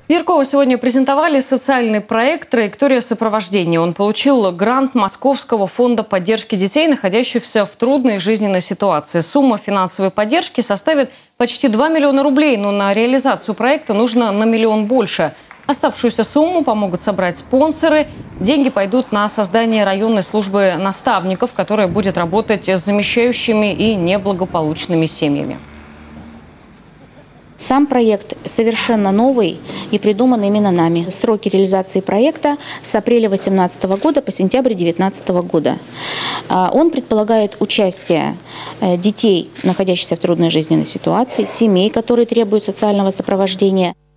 В Ярково сегодня презентовали социальный проект «Траектория сопровождения». Он получил грант Московского фонда поддержки детей, находящихся в трудной жизненной ситуации. Сумма финансовой поддержки составит почти 2 миллиона рублей, но на реализацию проекта нужно на 1 миллион больше. Оставшуюся сумму помогут собрать спонсоры. Деньги пойдут на создание районной службы наставников, которая будет работать с замещающими и неблагополучными семьями. Сам проект совершенно новый и придуман именно нами. Сроки реализации проекта с апреля 2018 года по сентябрь 2019 года. Он предполагает участие детей, находящихся в трудной жизненной ситуации, семей, которые требуют социального сопровождения.